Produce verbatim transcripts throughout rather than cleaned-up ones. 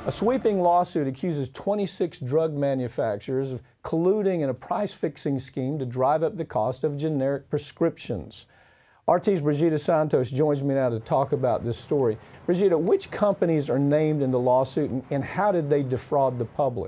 A sweeping lawsuit accuses twenty-six drug manufacturers of colluding in a price-fixing scheme to drive up the cost of generic prescriptions. R T's Brigida Santos joins me now to talk about this story. Brigida, which companies are named in the lawsuit, and, and how did they defraud the public?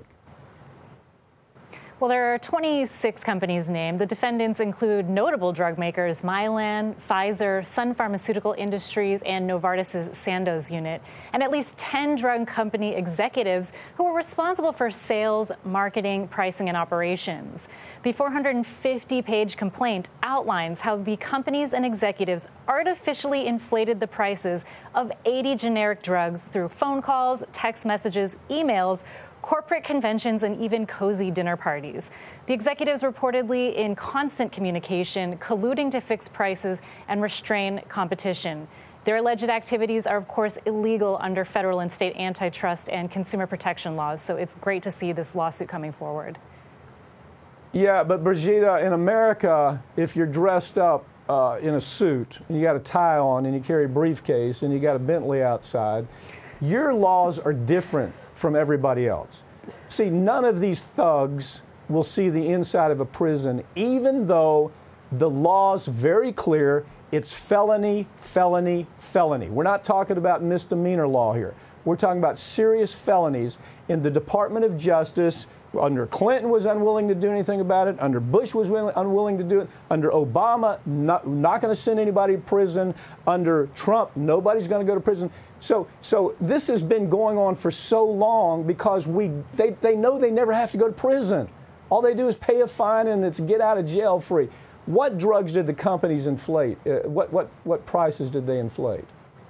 Well, there are twenty-six companies named. The defendants include notable drug makers Mylan, Pfizer, Sun Pharmaceutical Industries, and Novartis' Sandoz unit, and at least ten drug company executives who were responsible for sales, marketing, pricing, and operations. The four hundred fifty page complaint outlines how the companies and executives artificially inflated the prices of eighty generic drugs through phone calls, text messages, emails, corporate conventions, and even cozy dinner parties. The executives reportedly in constant communication, colluding to fix prices and restrain competition. Their alleged activities are, of course, illegal under federal and state antitrust and consumer protection laws, so it's great to see this lawsuit coming forward. Yeah, but Brigida, in America, if you're dressed up uh, in a suit, and you got a tie on, and you carry a briefcase, and you got a Bentley outside, your laws are different from everybody else. See, none of these thugs will see the inside of a prison, even though the law's very clear. It's felony, felony, felony. We're not talking about misdemeanor law here. We're talking about serious felonies. In the Department of Justice, under Clinton was unwilling to do anything about it. Under Bush was willing, unwilling to do it. Under Obama, not, not going to send anybody to prison. Under Trump, nobody's going to go to prison. So, so this has been going on for so long because we, they, they know they never have to go to prison. All they do is pay a fine and it's get out of jail free. What drugs did the companies inflate? Uh, what, what, what prices did they inflate?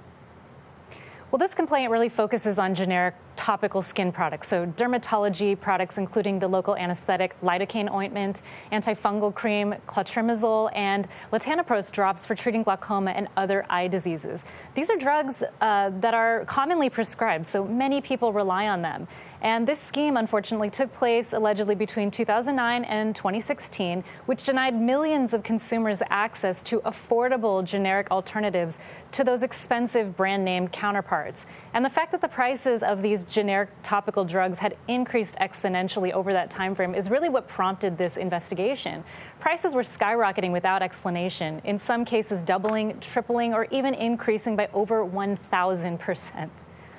Well, this complaint really focuses on generic topical skin products, so dermatology products including the local anesthetic lidocaine ointment, antifungal cream, clotrimazole, and latanoprost drops for treating glaucoma and other eye diseases. These are drugs uh, that are commonly prescribed, so many people rely on them. And this scheme, unfortunately, took place allegedly between two thousand nine and twenty sixteen, which denied millions of consumers access to affordable generic alternatives to those expensive brand name counterparts. And the fact that the prices of these generic topical drugs had increased exponentially over that time frame is really what prompted this investigation. Prices were skyrocketing without explanation, in some cases doubling, tripling, or even increasing by over one thousand percent.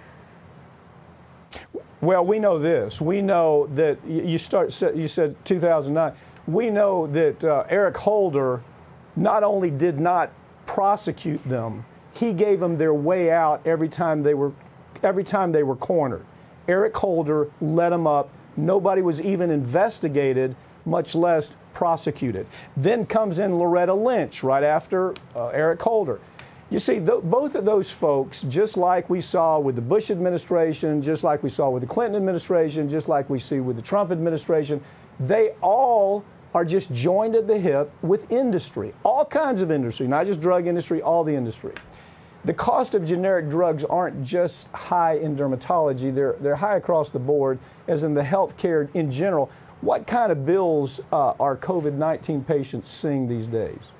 Well, we know this. We know that you start. You said two thousand nine. We know that uh, Eric Holder not only did not prosecute them, he gave them their way out every time they were, every time they were cornered. Eric Holder let them up. Nobody was even investigated, much less prosecuted. Then comes in Loretta Lynch right after uh, Eric Holder. You see, th both of those folks, just like we saw with the Bush administration, just like we saw with the Clinton administration, just like we see with the Trump administration, they all are just joined at the hip with industry, all kinds of industry, not just drug industry, all the industry. The cost of generic drugs aren't just high in dermatology, they're, they're high across the board, as in the health care in general. What kind of bills uh, are COVID nineteen patients seeing these days?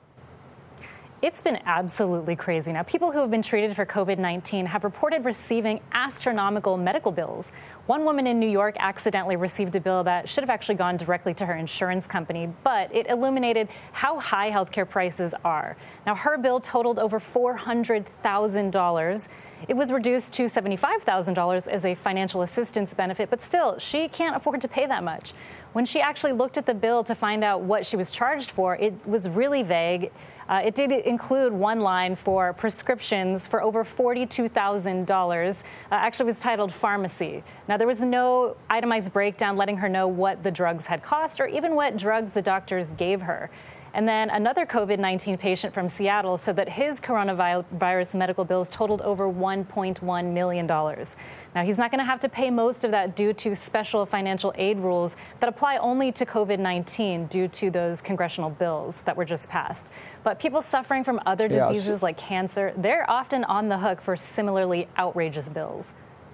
It's been absolutely crazy. Now, people who have been treated for COVID nineteen have reported receiving astronomical medical bills. One woman in New York accidentally received a bill that should have actually gone directly to her insurance company, but it illuminated how high healthcare prices are. Now, her bill totaled over four hundred thousand dollars. It was reduced to seventy-five thousand dollars as a financial assistance benefit, but still, she can't afford to pay that much. When she actually looked at the bill to find out what she was charged for, it was really vague. Uh, it did include one line for prescriptions for over forty-two thousand dollars. Uh, actually, it was titled pharmacy. Now, there was no itemized breakdown letting her know what the drugs had cost or even what drugs the doctors gave her. And then another COVID nineteen patient from Seattle said that his coronavirus medical bills totaled over one point one million dollars. Now, he's not going to have to pay most of that due to special financial aid rules that apply only to COVID nineteen due to those congressional bills that were just passed. But people suffering from other diseases yes. like cancer, they're often on the hook for similarly outrageous bills.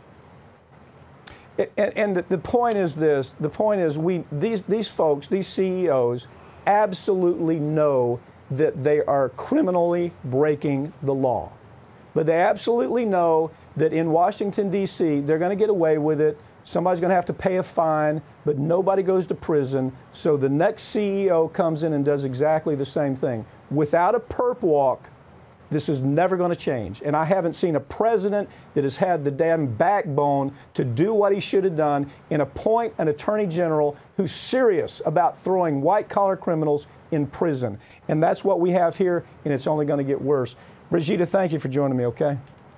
And, and the, the point is this, the point is we, these, these folks, these C E Os, absolutely know that they are criminally breaking the law. But they absolutely know that in Washington, D C, they're going to get away with it. Somebody's going to have to pay a fine, but nobody goes to prison. So the next C E O comes in and does exactly the same thing. Without a perp walk, this is never going to change. And I haven't seen a president that has had the damn backbone to do what he should have done and appoint an attorney general who's serious about throwing white-collar criminals in prison. And that's what we have here, and it's only going to get worse. Brigida, thank you for joining me, okay?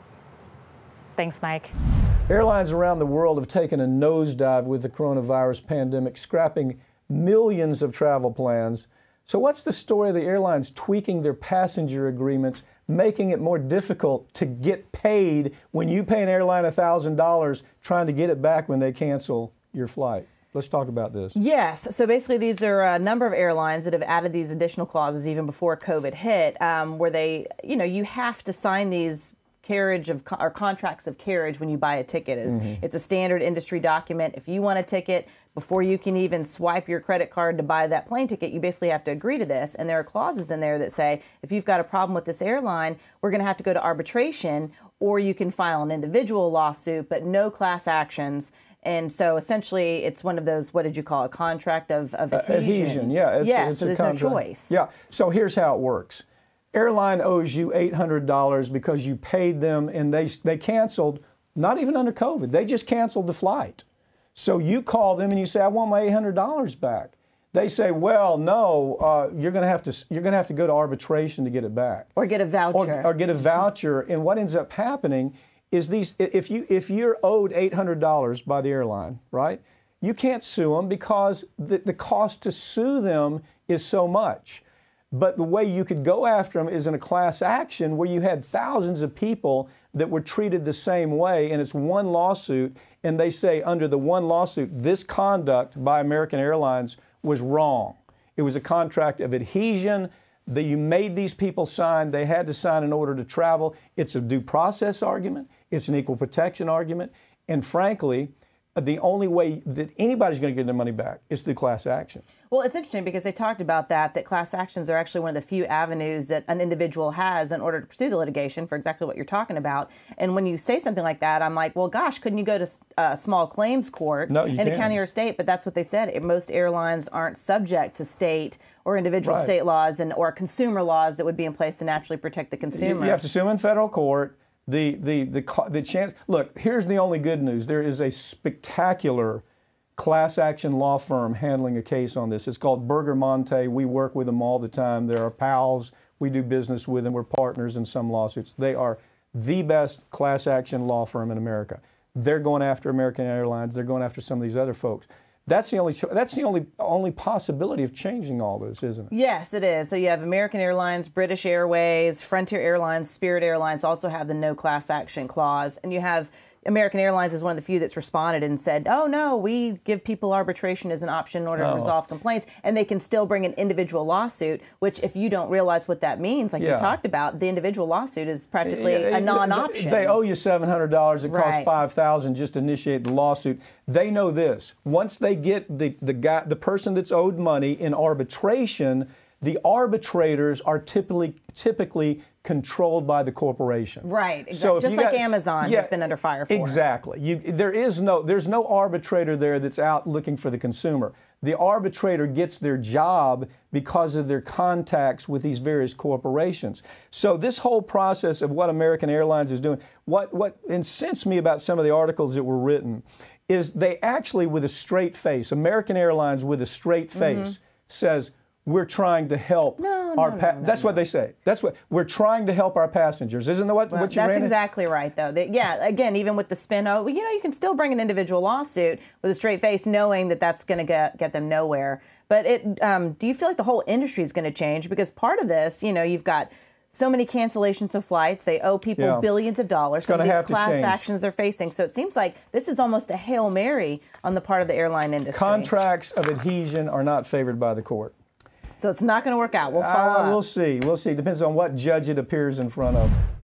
Thanks, Mike. Airlines around the world have taken a nosedive with the coronavirus pandemic, scrapping millions of travel plans. So what's the story of the airlines tweaking their passenger agreements, making it more difficult to get paid when you pay an airline one thousand dollars trying to get it back when they cancel your flight? Let's talk about this. Yes. So basically, these are a number of airlines that have added these additional clauses even before COVID hit, um, where they, you know, you have to sign these carriage of or contracts of carriage when you buy a ticket. Is mm-hmm. It's a standard industry document. If you want a ticket, before you can even swipe your credit card to buy that plane ticket, you basically have to agree to this. And there are clauses in there that say, if you've got a problem with this airline, we're going to have to go to arbitration, or you can file an individual lawsuit, but no class actions. And so essentially, it's one of those, what did you call it, contract of, of adhesion? Uh, adhesion, yeah. It's, yeah, it's so there's contract. no choice. Yeah, so here's how it works. Airline owes you eight hundred dollars because you paid them and they they canceled, not even under COVID. They just canceled the flight. So you call them and you say, I want my eight hundred dollars back. They say, well, no, uh, you're going to have to you're going to have to go to arbitration to get it back. Or get a voucher. Or, or get a voucher. And what ends up happening is these if you if you're owed eight hundred dollars by the airline, right? You can't sue them because the, the cost to sue them is so much. But the way you could go after them is in a class action where you had thousands of people that were treated the same way, and it's one lawsuit, and they say under the one lawsuit, this conduct by American Airlines was wrong. It was a contract of adhesion that you made these people sign. They had to sign in order to travel. It's a due process argument. It's an equal protection argument. And frankly, the only way that anybody's going to get their money back is through class action. Well, it's interesting because they talked about that, that class actions are actually one of the few avenues that an individual has in order to pursue the litigation for exactly what you're talking about. And when you say something like that, I'm like, well, gosh, couldn't you go to a small claims court no, you in can't. a county or state? But that's what they said. Most airlines aren't subject to state or individual right. state laws and or consumer laws that would be in place to naturally protect the consumer. You have to sue them in federal court. The, the, the, the chance, look, here's the only good news. There is a spectacular class action law firm handling a case on this. It's called Berger Monte. We work with them all the time. They're our pals. We do business with them. We're partners in some lawsuits. They are the best class action law firm in America. They're going after American Airlines. They're going after some of these other folks. That's the only that's the only only possibility of changing all this, isn't it? Yes, it is. So you have American Airlines, British Airways, Frontier Airlines, Spirit Airlines also have the no class action clause, and you have American Airlines is one of the few that's responded and said, oh, no, we give people arbitration as an option in order oh. to resolve complaints, and they can still bring an individual lawsuit, which if you don't realize what that means, like yeah. you talked about, the individual lawsuit is practically yeah, a non-option. They owe you seven hundred dollars. It costs right. five thousand dollars just to initiate the lawsuit. They know this. Once they get the, the, guy, the person that's owed money in arbitration, the arbitrators are typically typically controlled by the corporation. Right. Exactly. So just like got, Amazon yeah, has been under fire for. Exactly. You, there is no there's no arbitrator there that's out looking for the consumer. The arbitrator gets their job because of their contacts with these various corporations. So this whole process of what American Airlines is doing, what what incensed me about some of the articles that were written is they actually, with a straight face, American Airlines with a straight face mm-hmm. says, we're trying to help no, our no, pa- no, no, that's no. what they say. That's what we're trying to help our passengers. Isn't that what, well, what you That's ran exactly in? right, though. They, yeah, again, even with the spin, oh, well, you know, you can still bring an individual lawsuit with a straight face, knowing that that's going to get get them nowhere. But it, um, do you feel like the whole industry is going to change? Because part of this, you know, you've got so many cancellations of flights. They owe people yeah. billions of dollars. It's Some of gonna these have to class change. actions they're facing. So it seems like this is almost a Hail Mary on the part of the airline industry. Contracts of adhesion are not favored by the court. So it's not going to work out. We'll follow uh, up. We'll see. We'll see. Depends on what judge it appears in front of.